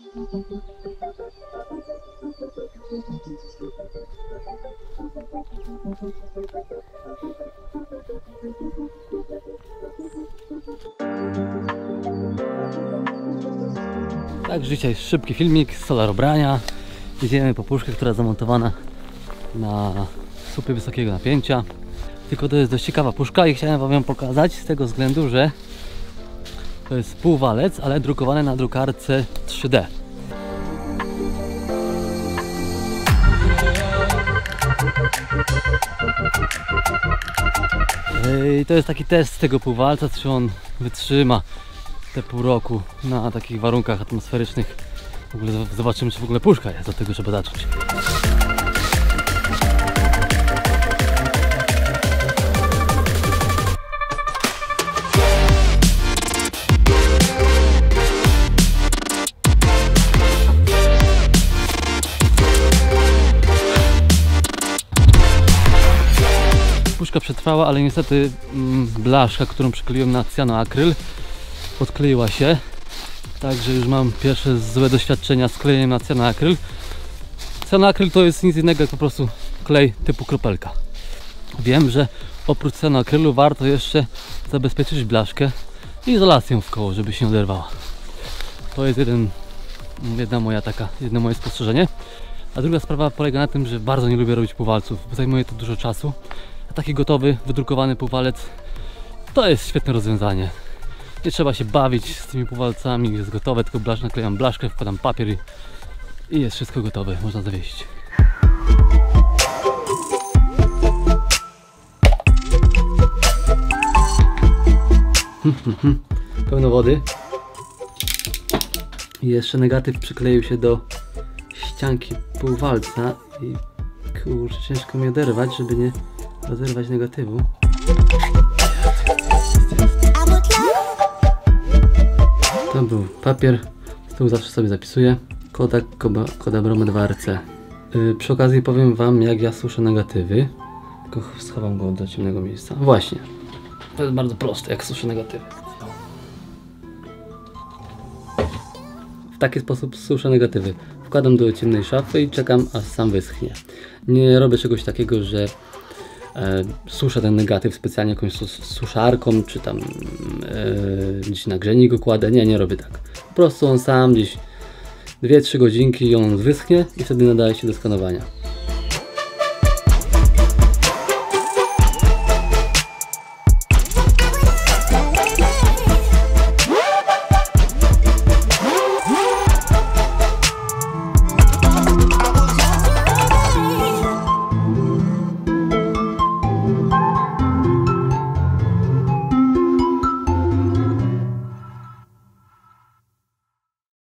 Także dzisiaj szybki filmik z solarobrania. Jedziemy po puszkę, która zamontowana na słupie wysokiego napięcia. Tylko to jest dość ciekawa puszka i chciałem wam ją pokazać z tego względu, że to jest półwalec, ale drukowane na drukarce 3D. I to jest taki test tego półwalca, czy on wytrzyma te pół roku na takich warunkach atmosferycznych. W ogóle zobaczymy, czy w ogóle puszka jest do tego, żeby zacząć. Puszka przetrwała, ale niestety blaszka, którą przykleiłem na cyanoakryl, odkleiła się. Także już mam pierwsze złe doświadczenia z klejeniem na cyanoakryl. Cyanoakryl to jest nic innego jak po prostu klej typu kropelka. Wiem, że oprócz cyanoakrylu warto jeszcze zabezpieczyć blaszkę izolacją w koło, żeby się nie oderwała. To jest jedno moje spostrzeżenie. A druga sprawa polega na tym, że bardzo nie lubię robić półwalców, bo zajmuje to dużo czasu. A taki gotowy, wydrukowany półwalec to jest świetne rozwiązanie. Nie trzeba się bawić z tymi półwalcami, jest gotowe, tylko naklejam blaszkę, wkładam papier i jest wszystko gotowe, można zawiesić. Pełno wody. I jeszcze negatyw przykleił się do ścianki półwalca i kurczę, ciężko mi oderwać, żeby nie rozerwać negatywu. To był papier, z tyłu zawsze sobie zapisuję. Kodak Kodabromy 2RC. Przy okazji powiem wam, jak ja suszę negatywy. Tylko schowam go do ciemnego miejsca. Właśnie. To jest bardzo proste, jak suszę negatywy. W taki sposób suszę negatywy. Wkładam do ciemnej szafy i czekam, aż sam wyschnie. Nie robię czegoś takiego, że suszę ten negatyw specjalnie jakąś suszarką, czy tam gdzieś na grzejnik go kładę. Nie robię tak. Po prostu on sam gdzieś 2-3 godzinki i on wyschnie i wtedy nadaje się do skanowania.